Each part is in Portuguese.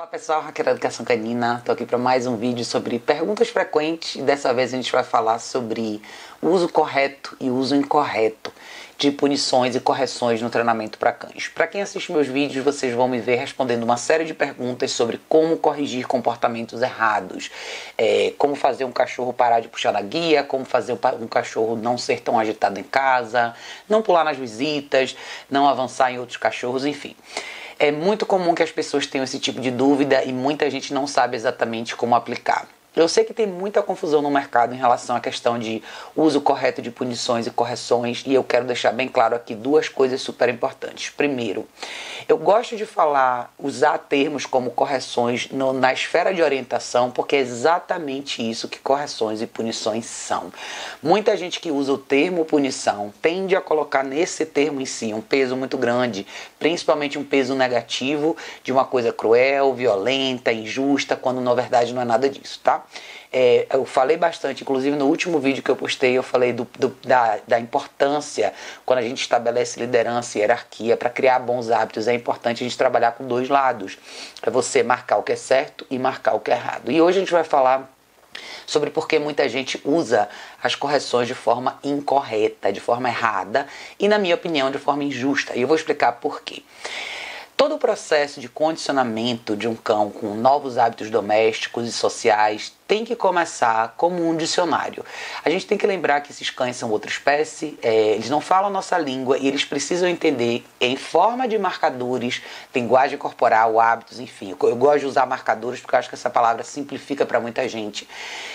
Fala pessoal, Raquel da Educação Canina, estou aqui para mais um vídeo sobre perguntas frequentes e dessa vez a gente vai falar sobre o uso correto e o uso incorreto de punições e correções no treinamento para cães. Para quem assiste meus vídeos, vocês vão me ver respondendo uma série de perguntas sobre como corrigir comportamentos errados, como fazer um cachorro parar de puxar na guia, como fazer um cachorro não ser tão agitado em casa, não pular nas visitas, não avançar em outros cachorros, enfim. É muito comum que as pessoas tenham esse tipo de dúvida e muita gente não sabe exatamente como aplicar. Eu sei que tem muita confusão no mercado em relação à questão de uso correto de punições e correções e eu quero deixar bem claro aqui duas coisas super importantes. Primeiro, eu gosto de usar termos como correções na esfera de orientação porque é exatamente isso que correções e punições são. Muita gente que usa o termo punição tende a colocar nesse termo em si um peso muito grande, principalmente um peso negativo de uma coisa cruel, violenta, injusta, quando na verdade não é nada disso, tá? Eu falei bastante, inclusive no último vídeo que eu postei, eu falei da importância, quando a gente estabelece liderança e hierarquia para criar bons hábitos, é importante a gente trabalhar com dois lados. É você marcar o que é certo e marcar o que é errado. E hoje a gente vai falar sobre por que muita gente usa as correções de forma incorreta, de forma errada e, na minha opinião, de forma injusta. E eu vou explicar por quê. Todo o processo de condicionamento de um cão com novos hábitos domésticos e sociais tem que começar como um dicionário. A gente tem que lembrar que esses cães são outra espécie, eles não falam a nossa língua e eles precisam entender em forma de marcadores, linguagem corporal, hábitos, enfim. Eu gosto de usar marcadores porque eu acho que essa palavra simplifica para muita gente.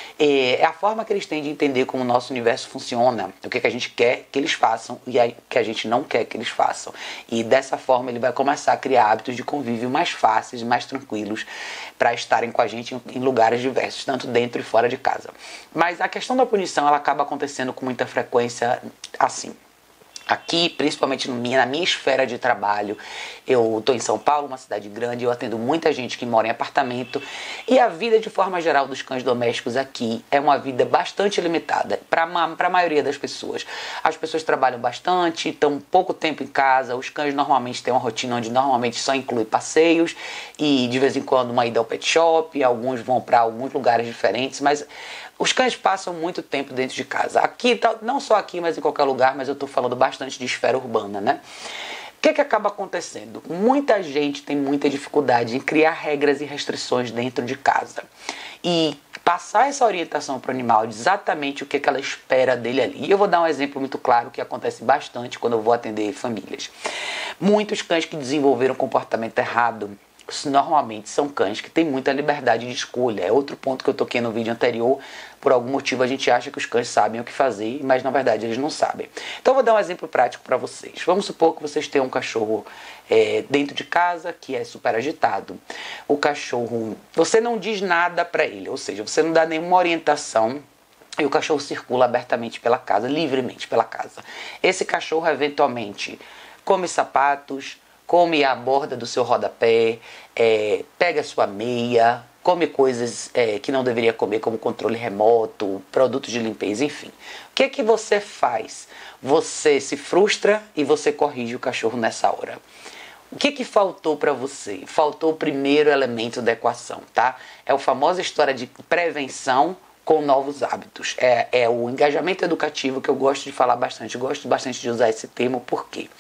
É a forma que eles têm de entender como o nosso universo funciona, o que a gente quer que eles façam e o que a gente não quer que eles façam. E dessa forma ele vai começar a criar hábitos de convívio mais fáceis, mais tranquilos, para estarem com a gente em lugares diversos, tanto dentro e fora de casa. Mas a questão da punição ela acaba acontecendo com muita frequência assim. Aqui, principalmente na minha esfera de trabalho, eu estou em São Paulo, uma cidade grande, eu atendo muita gente que mora em apartamento e a vida de forma geral dos cães domésticos aqui é uma vida bastante limitada para a maioria das pessoas. As pessoas trabalham bastante, estão pouco tempo em casa, os cães normalmente têm uma rotina onde normalmente só inclui passeios e de vez em quando uma ida ao pet shop, alguns vão para alguns lugares diferentes, mas os cães passam muito tempo dentro de casa. Aqui, não só aqui, mas em qualquer lugar, mas eu estou falando bastante de esfera urbana, né? O que acaba acontecendo? Muita gente tem muita dificuldade em criar regras e restrições dentro de casa. E passar essa orientação para o animal de exatamente o que ela espera dele ali. E eu vou dar um exemplo muito claro que acontece bastante quando eu vou atender famílias. Muitos cães que desenvolveram comportamento errado normalmente são cães que têm muita liberdade de escolha. É outro ponto que eu toquei no vídeo anterior. Por algum motivo a gente acha que os cães sabem o que fazer, mas na verdade eles não sabem. Então eu vou dar um exemplo prático para vocês. Vamos supor que vocês têm um cachorro dentro de casa que é super agitado. O cachorro, você não diz nada para ele, ou seja, você não dá nenhuma orientação e o cachorro circula abertamente pela casa, livremente pela casa. Esse cachorro eventualmente come sapatos, come a borda do seu rodapé, pega a sua meia, come coisas que não deveria comer, como controle remoto, produtos de limpeza, enfim. O que você faz? Você se frustra e você corrige o cachorro nessa hora. O que faltou para você? Faltou o primeiro elemento da equação, tá? É a famosa história de prevenção com novos hábitos. É o engajamento educativo que eu gosto de falar bastante. Eu gosto bastante de usar esse termo, por quê?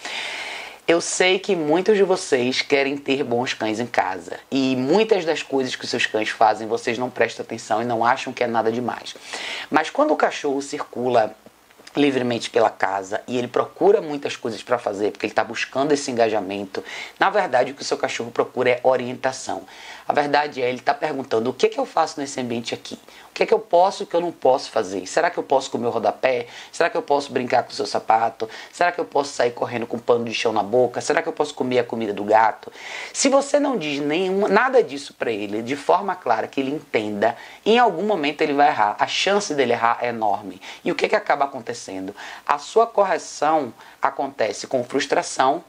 Eu sei que muitos de vocês querem ter bons cães em casa e muitas das coisas que os seus cães fazem vocês não prestam atenção e não acham que é nada demais. Mas quando o cachorro circula livremente pela casa e ele procura muitas coisas para fazer porque ele está buscando esse engajamento, na verdade o que o seu cachorro procura é orientação. A verdade é, ele está perguntando o que eu faço nesse ambiente aqui? O que eu posso e o que eu não posso fazer? Será que eu posso comer o rodapé? Será que eu posso brincar com o seu sapato? Será que eu posso sair correndo com um pano de chão na boca? Será que eu posso comer a comida do gato? Se você não diz nada disso para ele, de forma clara, que ele entenda, em algum momento ele vai errar. A chance dele errar é enorme. E o que acaba acontecendo? A sua correção acontece com frustração,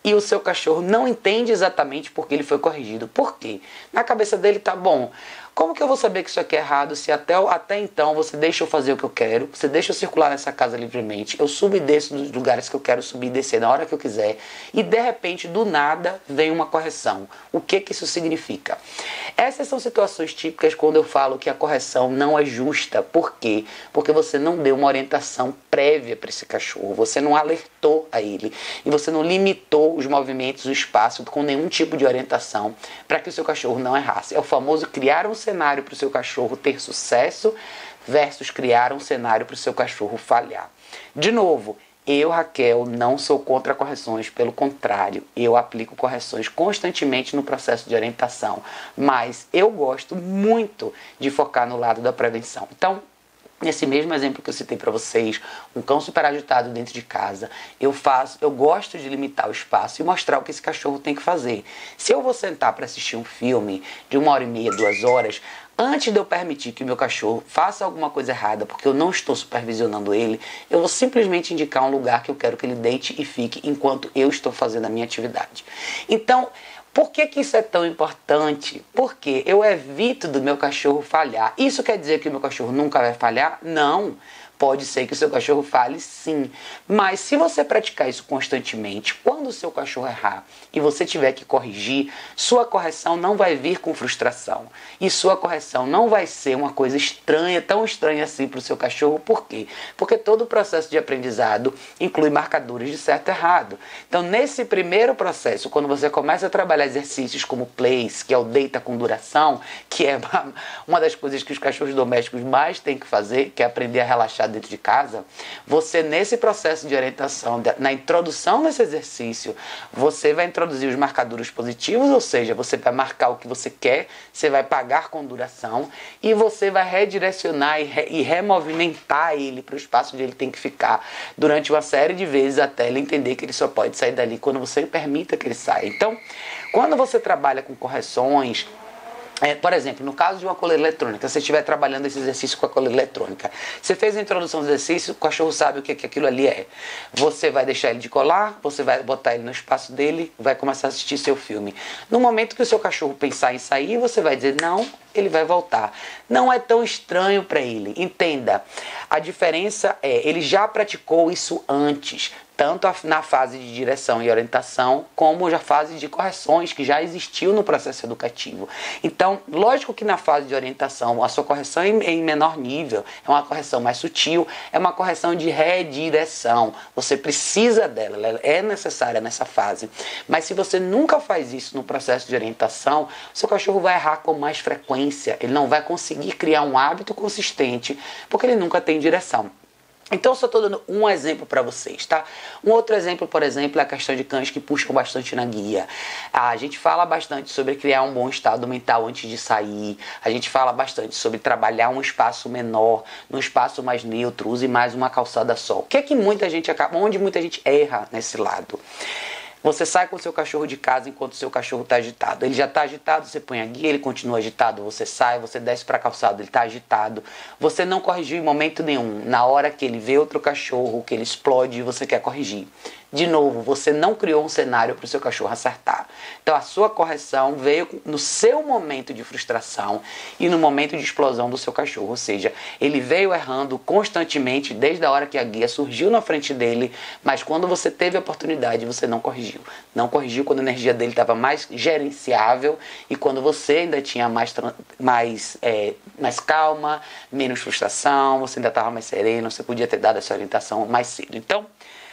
e o seu cachorro não entende exatamente por que ele foi corrigido. Por quê? Na cabeça dele tá bom. Como que eu vou saber que isso aqui é errado se até então você deixa eu fazer o que eu quero, você deixa eu circular nessa casa livremente, eu subo e desço dos lugares que eu quero subir e descer na hora que eu quiser, e de repente, do nada, vem uma correção. O que que isso significa? Essas são situações típicas quando eu falo que a correção não é justa. Por quê? Porque você não deu uma orientação prévia para esse cachorro, você não alertou a ele, e você não limitou os movimentos, o espaço, com nenhum tipo de orientação para que o seu cachorro não errasse. É o famoso criar um cenário para o seu cachorro ter sucesso versus criar um cenário para o seu cachorro falhar. De novo, eu, Raquel, não sou contra correções, pelo contrário, eu aplico correções constantemente no processo de orientação, mas eu gosto muito de focar no lado da prevenção. Então, nesse mesmo exemplo que eu citei para vocês, um cão super agitado dentro de casa, eu gosto de limitar o espaço e mostrar o que esse cachorro tem que fazer. Se eu vou sentar para assistir um filme de 1h30, 2 horas, antes de eu permitir que o meu cachorro faça alguma coisa errada, porque eu não estou supervisionando ele, eu vou simplesmente indicar um lugar que eu quero que ele deite e fique enquanto eu estou fazendo a minha atividade. Então, por que que isso é tão importante? Porque eu evito do meu cachorro falhar. Isso quer dizer que o meu cachorro nunca vai falhar? Não. Pode ser que o seu cachorro falhe, sim. Mas se você praticar isso constantemente, quando o seu cachorro errar e você tiver que corrigir, sua correção não vai vir com frustração. E sua correção não vai ser uma coisa estranha, tão estranha assim para o seu cachorro. Por quê? Porque todo o processo de aprendizado inclui marcadores de certo e errado. Então, nesse primeiro processo, quando você começa a trabalhar exercícios como place, que é o deita com duração, que é uma das coisas que os cachorros domésticos mais têm que fazer, que é aprender a relaxar dentro de casa, você nesse processo de orientação, na introdução desse exercício, você vai introduzir os marcadores positivos, ou seja, você vai marcar o que você quer, você vai pagar com duração e você vai redirecionar e removimentar ele para o espaço onde ele tem que ficar durante uma série de vezes até ele entender que ele só pode sair dali quando você permita que ele saia. Então, quando você trabalha com correções, por exemplo, no caso de uma coleira eletrônica, se você estiver trabalhando esse exercício com a coleira eletrônica, você fez a introdução do exercício, o cachorro sabe o que aquilo ali é. Você vai deixar ele de colar, você vai botar ele no espaço dele, vai começar a assistir seu filme. No momento que o seu cachorro pensar em sair, você vai dizer não, ele vai voltar. Não é tão estranho para ele. Entenda, a diferença é, ele já praticou isso antes, tanto na fase de direção e orientação, como na fase de correções, que já existiu no processo educativo. Então, lógico que na fase de orientação, a sua correção é em menor nível, é uma correção mais sutil, é uma correção de redireção. Você precisa dela, ela é necessária nessa fase. Mas se você nunca faz isso no processo de orientação, seu cachorro vai errar com mais frequência, ele não vai conseguir criar um hábito consistente, porque ele nunca tem direção. Então, eu só estou dando um exemplo para vocês, tá? Um outro exemplo, por exemplo, é a questão de cães que puxam bastante na guia. A gente fala bastante sobre criar um bom estado mental antes de sair. A gente fala bastante sobre trabalhar um espaço menor, num espaço mais neutro, use mais uma calçada só. O que é que muita gente acaba, onde muita gente erra nesse lado? Você sai com o seu cachorro de casa enquanto o seu cachorro está agitado. Ele já está agitado, você põe a guia, ele continua agitado. Você sai, você desce para a calçada, ele está agitado. Você não corrigiu em momento nenhum. Na hora que ele vê outro cachorro, que ele explode, você quer corrigir. De novo, você não criou um cenário para o seu cachorro acertar. Então a sua correção veio no seu momento de frustração e no momento de explosão do seu cachorro. Ou seja, ele veio errando constantemente desde a hora que a guia surgiu na frente dele, mas quando você teve a oportunidade, você não corrigiu. Não corrigiu quando a energia dele estava mais gerenciável e quando você ainda tinha mais calma, menos frustração, você ainda estava mais sereno, você podia ter dado essa orientação mais cedo. Então,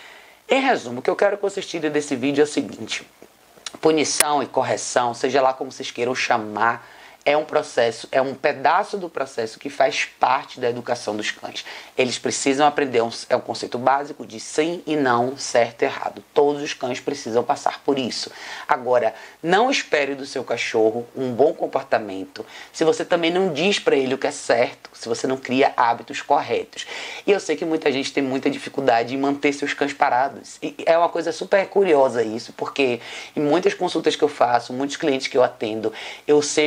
em resumo, o que eu quero que vocês tirem desse vídeo é o seguinte: punição e correção, seja lá como vocês queiram chamar, é um processo, é um pedaço do processo que faz parte da educação dos cães. Eles precisam aprender, é um conceito básico de sim e não, certo e errado. Todos os cães precisam passar por isso. Agora, não espere do seu cachorro um bom comportamento se você também não diz para ele o que é certo, se você não cria hábitos corretos. E eu sei que muita gente tem muita dificuldade em manter seus cães parados. E é uma coisa super curiosa isso, porque em muitas consultas que eu faço, muitos clientes que eu atendo, eu vejo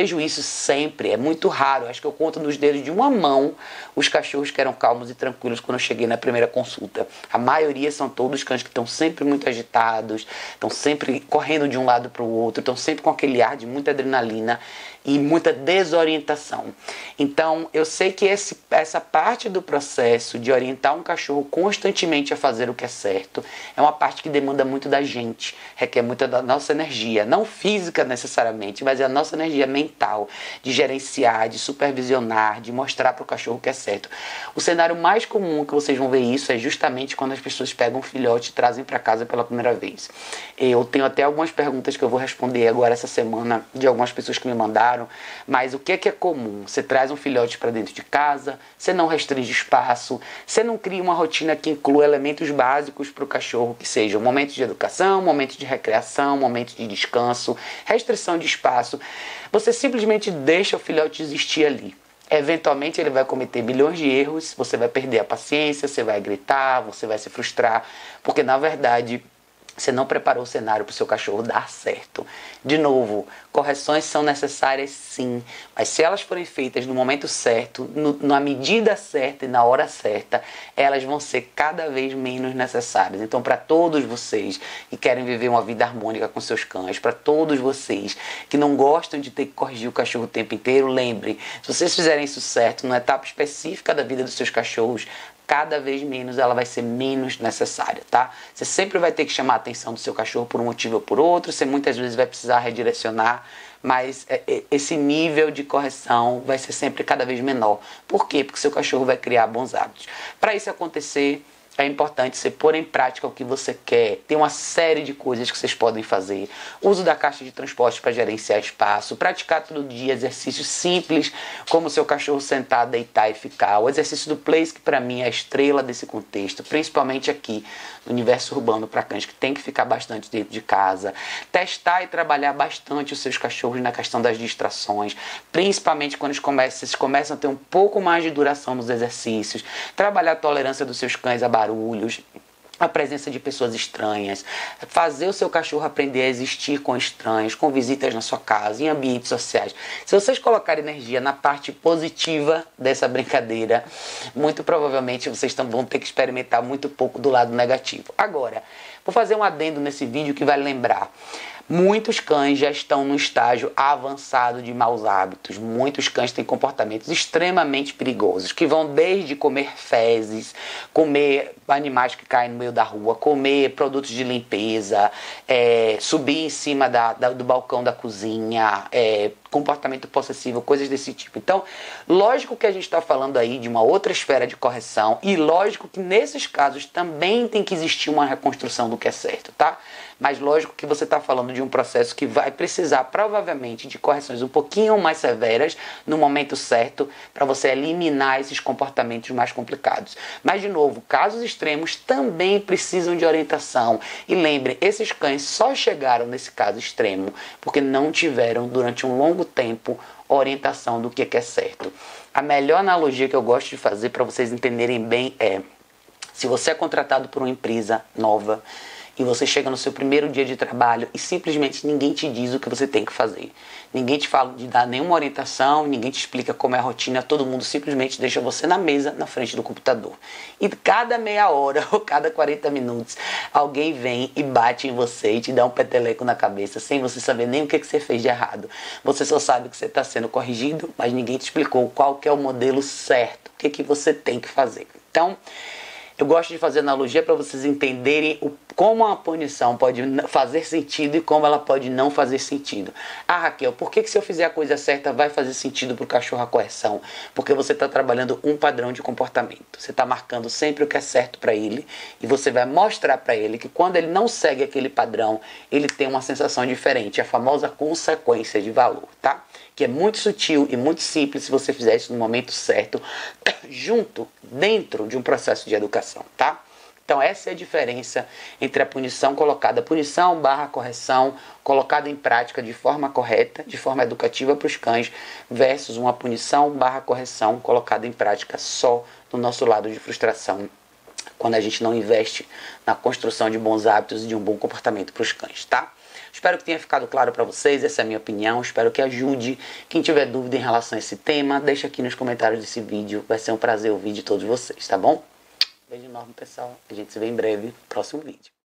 vejo isso sempre, é muito raro. Acho que eu conto nos dedos de uma mão os cachorros que eram calmos e tranquilos quando eu cheguei na primeira consulta. A maioria são todos cães que estão sempre muito agitados, estão sempre correndo de um lado para o outro, estão sempre com aquele ar de muita adrenalina e muita desorientação. Então, eu sei que essa parte do processo de orientar um cachorro constantemente a fazer o que é certo é uma parte que demanda muito da gente, requer muito da nossa energia, não física necessariamente, mas é a nossa energia mental, de gerenciar, de supervisionar, de mostrar para o cachorro o que é certo. O cenário mais comum que vocês vão ver isso é justamente quando as pessoas pegam um filhote e trazem para casa pela primeira vez. Eu tenho até algumas perguntas que eu vou responder agora essa semana de algumas pessoas que me mandaram. Mas o que é comum? Você traz um filhote para dentro de casa, você não restringe espaço, você não cria uma rotina que inclua elementos básicos para o cachorro, que sejam momentos de educação, momentos de recreação, momentos de descanso, restrição de espaço. Você simplesmente deixa o filhote existir ali. Eventualmente ele vai cometer milhões de erros, você vai perder a paciência, você vai gritar, você vai se frustrar, porque na verdade você não preparou o cenário para o seu cachorro dar certo. De novo, correções são necessárias sim, mas se elas forem feitas no momento certo, na medida certa e na hora certa, elas vão ser cada vez menos necessárias. Então, para todos vocês que querem viver uma vida harmônica com seus cães, para todos vocês que não gostam de ter que corrigir o cachorro o tempo inteiro, lembrem, se vocês fizerem isso certo, numa etapa específica da vida dos seus cachorros, cada vez menos ela vai ser menos necessária, tá? Você sempre vai ter que chamar a atenção do seu cachorro por um motivo ou por outro, você muitas vezes vai precisar redirecionar, mas esse nível de correção vai ser sempre cada vez menor. Por quê? Porque seu cachorro vai criar bons hábitos. Para isso acontecer, é importante você pôr em prática o que você quer. Tem uma série de coisas que vocês podem fazer. Uso da caixa de transporte para gerenciar espaço. Praticar todo dia exercícios simples, como o seu cachorro sentar, deitar e ficar. O exercício do place, que para mim é a estrela desse contexto, principalmente aqui no universo urbano para cães, que tem que ficar bastante dentro de casa. Testar e trabalhar bastante os seus cachorros na questão das distrações, principalmente quando vocês começam a ter um pouco mais de duração nos exercícios. Trabalhar a tolerância dos seus cães a barulhos, a presença de pessoas estranhas, fazer o seu cachorro aprender a existir com estranhos, com visitas na sua casa, em ambientes sociais. Se vocês colocarem energia na parte positiva dessa brincadeira, muito provavelmente vocês vão ter que experimentar muito pouco do lado negativo. Agora, vou fazer um adendo nesse vídeo que vai lembrar. Muitos cães já estão no estágio avançado de maus hábitos. Muitos cães têm comportamentos extremamente perigosos, que vão desde comer fezes, comer animais que caem no meio da rua, comer produtos de limpeza, subir em cima do balcão da cozinha, comportamento possessivo, coisas desse tipo. Então, lógico que a gente está falando aí de uma outra esfera de correção e lógico que nesses casos também tem que existir uma reconstrução do que é certo, tá? Mas lógico que você está falando de um processo que vai precisar provavelmente de correções um pouquinho mais severas no momento certo para você eliminar esses comportamentos mais complicados. Mas de novo, casos extremos também precisam de orientação. E lembre, esses cães só chegaram nesse caso extremo porque não tiveram durante um longo tempo orientação do que é certo. A melhor analogia que eu gosto de fazer para vocês entenderem bem é: se você é contratado por uma empresa nova e você chega no seu primeiro dia de trabalho e simplesmente ninguém te diz o que você tem que fazer. Ninguém te fala de dar nenhuma orientação, ninguém te explica como é a rotina, todo mundo simplesmente deixa você na mesa, na frente do computador. E cada meia hora ou cada 40 minutos, alguém vem e bate em você e te dá um peteleco na cabeça, sem você saber nem o que você fez de errado. Você só sabe que você está sendo corrigido, mas ninguém te explicou qual que é o modelo certo, o que você tem que fazer. Então, eu gosto de fazer analogia para vocês entenderem como a punição pode fazer sentido e como ela pode não fazer sentido. Ah, Raquel, por que se eu fizer a coisa certa vai fazer sentido para o cachorro a correção? Porque você está trabalhando um padrão de comportamento. Você está marcando sempre o que é certo para ele e você vai mostrar para ele que quando ele não segue aquele padrão, ele tem uma sensação diferente, a famosa consequência de valor, tá? Que é muito sutil e muito simples se você fizer isso no momento certo, dentro de um processo de educação, tá? Então essa é a diferença entre a punição correção colocada em prática de forma correta, de forma educativa para os cães, versus uma punição correção colocada em prática só no nosso lado de frustração, quando a gente não investe na construção de bons hábitos e de um bom comportamento para os cães, tá? Espero que tenha ficado claro para vocês, essa é a minha opinião. Espero que ajude. Quem tiver dúvida em relação a esse tema, deixa aqui nos comentários desse vídeo. Vai ser um prazer ouvir de todos vocês, tá bom? Beijo enorme, pessoal. A gente se vê em breve no próximo vídeo.